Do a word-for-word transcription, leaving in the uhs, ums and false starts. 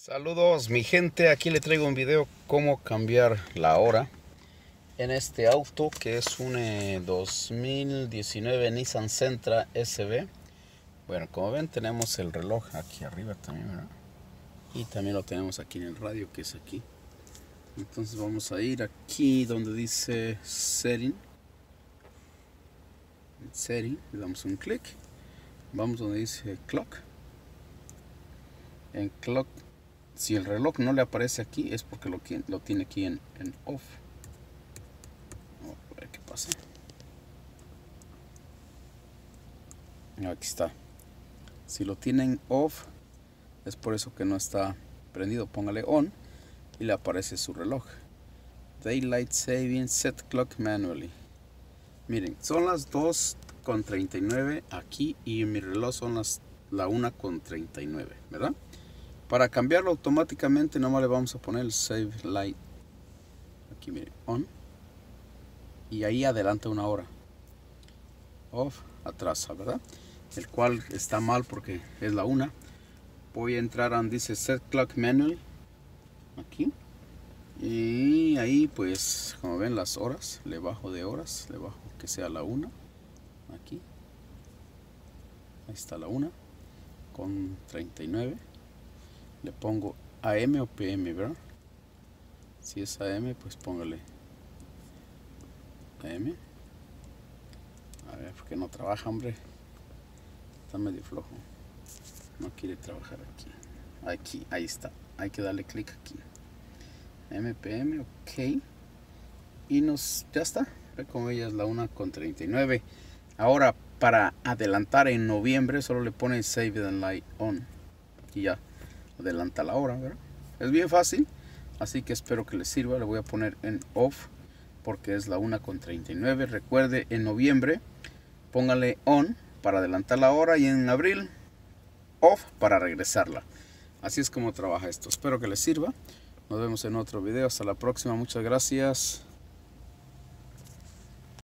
Saludos mi gente, aquí le traigo un video cómo cambiar la hora en este auto que es un eh, dos mil diecinueve Nissan Sentra S V. Bueno, como ven tenemos el reloj aquí arriba también, ¿verdad? Y también lo tenemos aquí en el radio, que es aquí. Entonces vamos a ir aquí donde dice Setting. Setting, le damos un clic. Vamos donde dice Clock. En Clock, si el reloj no le aparece aquí es porque lo, lo tiene aquí en, en off. Vamos a ver qué pasa. Aquí está. Si lo tienen off es por eso que no está prendido. Póngale on y le aparece su reloj. Daylight Saving Set Clock Manually. Miren, son las dos con treinta y nueve aquí y en mi reloj son las la una con treinta y nueve, ¿verdad? Para cambiarlo automáticamente nomás le vamos a poner el Save Light. Aquí miren, on. Y ahí adelanta una hora. Off, atrás, ¿verdad? El cual está mal porque es la una. Voy a entrar donde dice Set Clock Manual. Aquí. Y ahí pues, como ven las horas, le bajo de horas, le bajo que sea la una. Aquí. Ahí está la una con treinta y nueve. Le pongo A M o P M, ¿verdad? Si es A M, pues póngale A M. A ver, porque no trabaja, hombre. Está medio flojo. No quiere trabajar aquí. Aquí, ahí está. Hay que darle clic aquí. M P M, ok. Y nos, ya está. Ve como ella es la una con treinta y nueve. Ahora, para adelantar en noviembre, solo le pone Save the Light On. Y ya. Adelanta la hora, ¿verdad? Es bien fácil, así que espero que les sirva. Le voy a poner en off porque es la una con treinta y nueve. Recuerde, en noviembre póngale on para adelantar la hora y en abril off para regresarla. Así es como trabaja esto. Espero que les sirva. Nos vemos en otro video. Hasta la próxima. Muchas gracias.